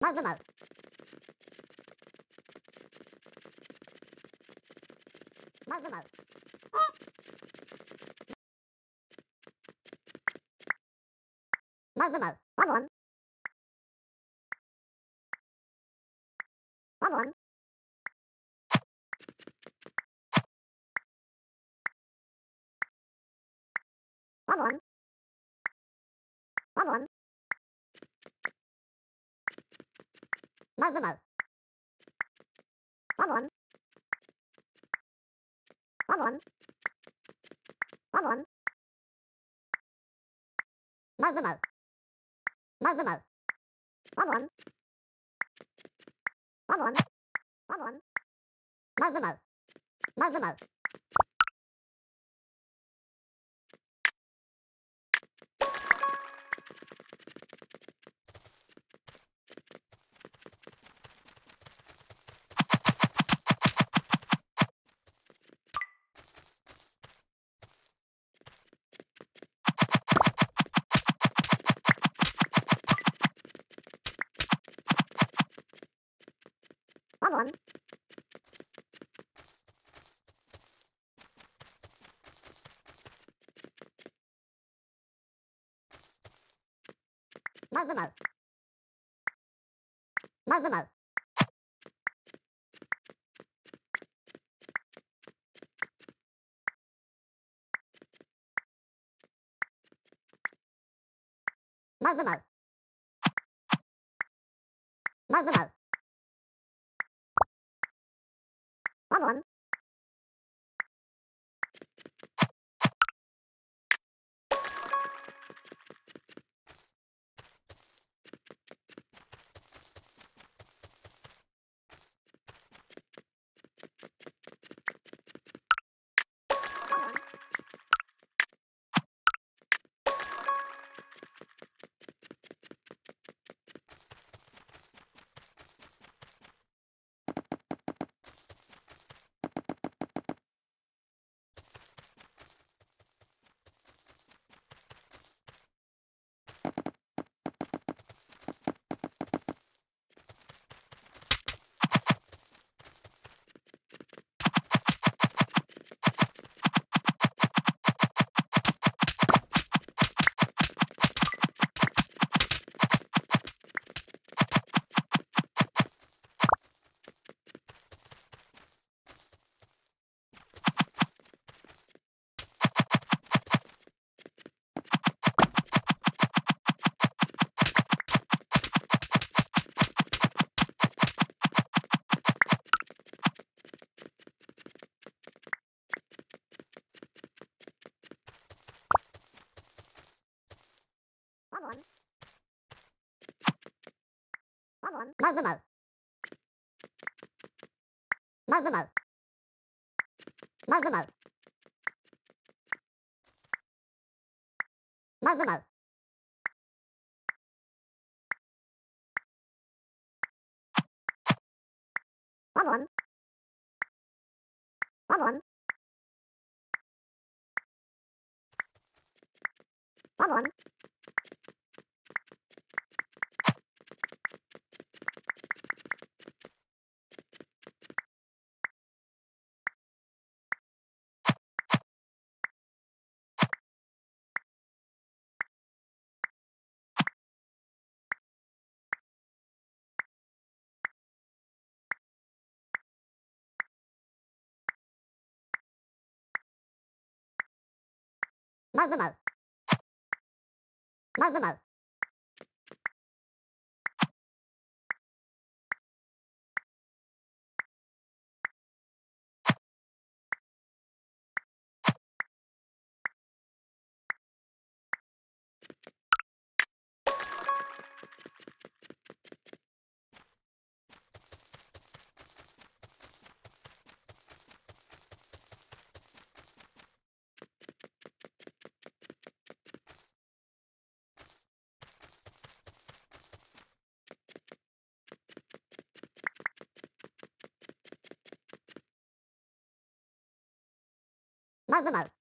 まずまう。まずまう。まずまう。ワンワン。ワンワン。ワンワン。ワンワン。まずまう。ワンワン。ワンワン。ワンワン。まずまう。まずまう。ワンワン。ワンワン。ワンワン。まずまう。まずまう。ワンワン。まずまう。まずまう。まずまう。まずまう。ワンワン。ワンワン。ワンワン。まずまう。まずまう。まずまう。まずまう。ワンワン。ワンワン。ワンワン。まずまう。まずまう。まずまう。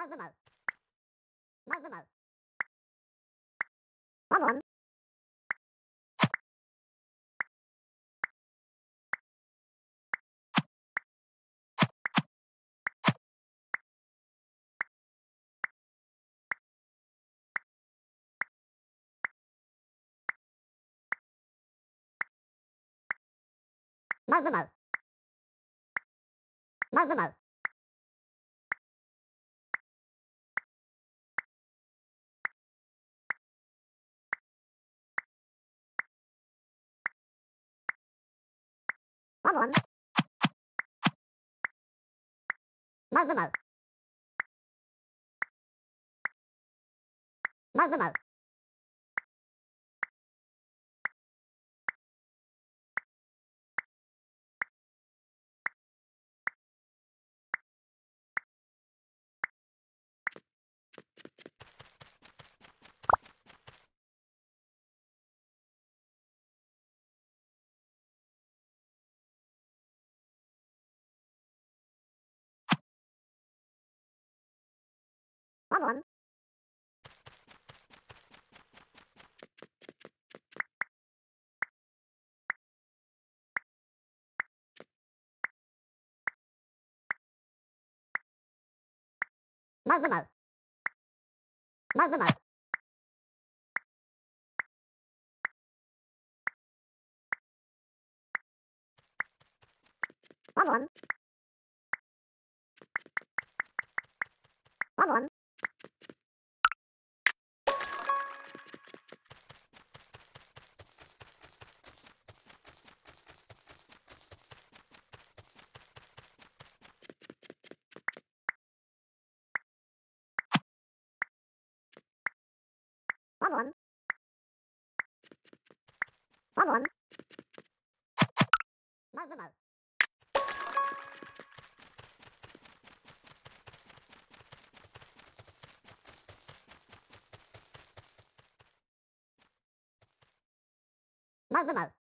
Mal. Mal. On. Mal. Mal. On. Mal. Mal. On. Mal. Mal. On. On. On. On. Mal. Mal.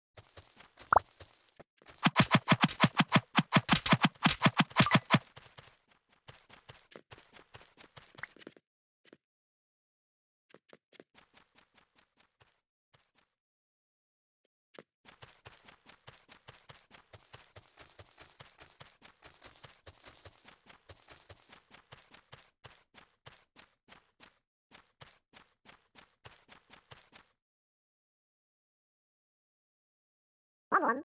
On.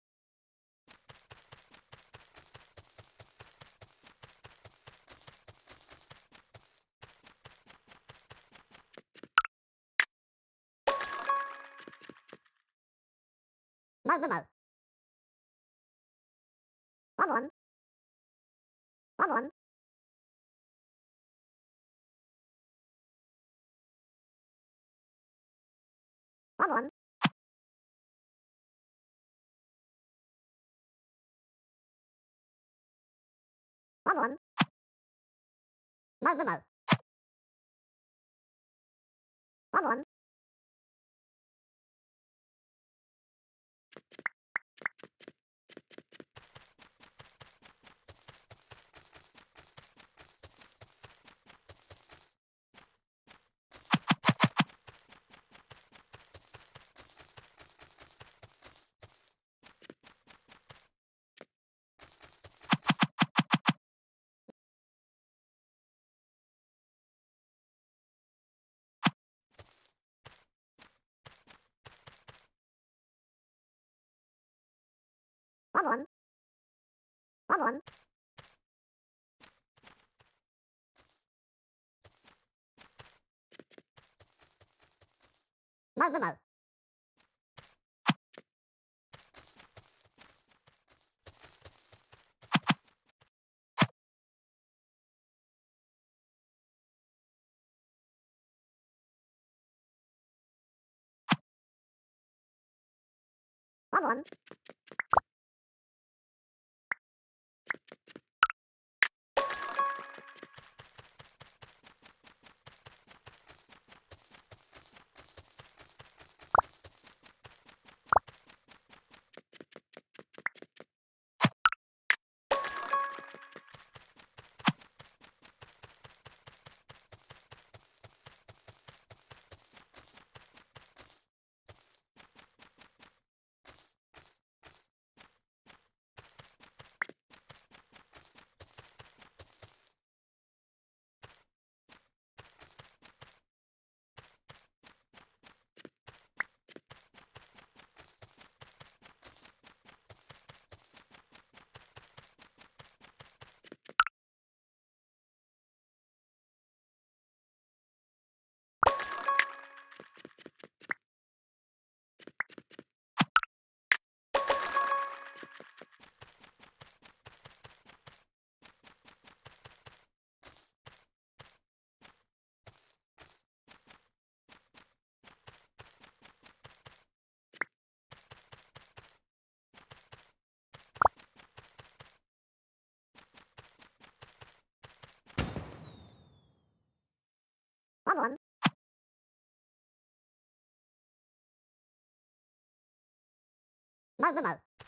Mal. On. On. On. On. Mal. On. On. On. Mal. On. Come on. Mo, mo, mo.